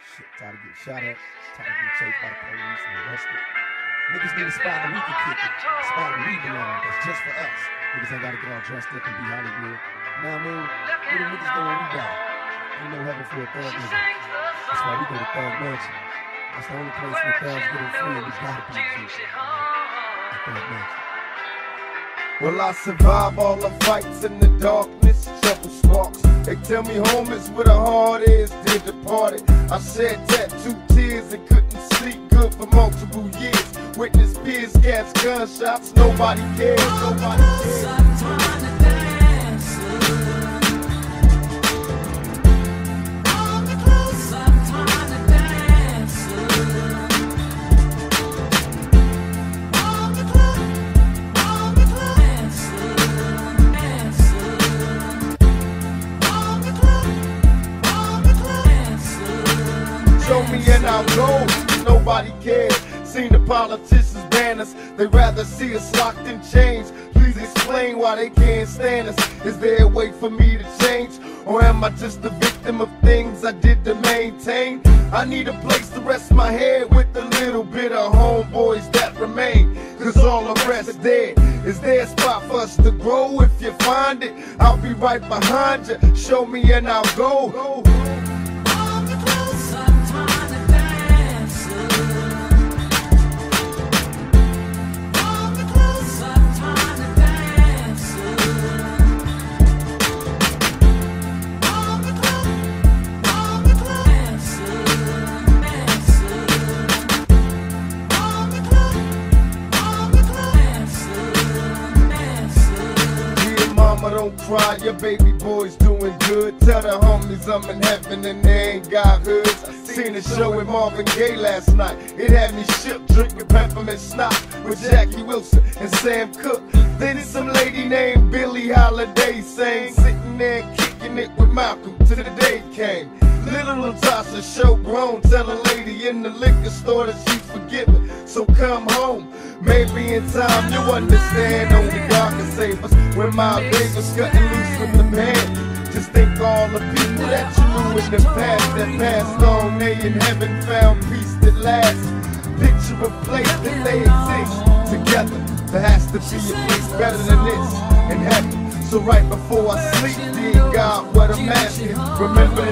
Shit, tired of getting shot at, tired of getting chased by the police and arrested. Niggas need a spot where we can kick it, a spot where we belong, that's just for us. Niggas ain't gotta get all dressed up and be Hollywood. Now I mean, where the niggas go when we die? Ain't no heaven for a thug nigga. That's why we go to Thug Mansion. That's the only place where thugs get it free and we gotta be free. Thug Mansion. Well, I survive all the fights in the darkness, trouble sparks. They tell me home is where the heart is, dear departed. I shed tattooed tears and couldn't sleep good for multiple years. Witness peers, gas, gunshots, nobody cares, nobody cares. Show me and I'll go, nobody cares. Seen the politicians ban us, they rather see us locked in chains. Please explain why they can't stand us. Is there a way for me to change? Or am I just a victim of things I did to maintain? I need a place to rest my head with a little bit of homeboys that remain, cause all the rest is dead. Is there a spot for us to grow? If you find it, I'll be right behind you. Show me and I'll go. Mama, don't cry, your baby boy's doing good. Tell the homies I'm in heaven and they ain't got hoods. Seen a show with Marvin Gaye last night. It had me shook, drinking peppermint snot with Jackie Wilson and Sam Cooke. Then some lady named Billie Holiday sang, sitting there kicking it with Malcolm till the day came. Little Natasha, show grown, tell a lady in the liquor store that she's forgiven, so come home. Maybe in time you'll understand, only God can save us. When my Davis cutting loose with the band, just think all the people that you knew in the past that passed on, they in heaven found peace that lasts. Picture a place that they exist together. There has to be a place better than this in heaven. So right before I sleep, dear God, what I'm asking, remember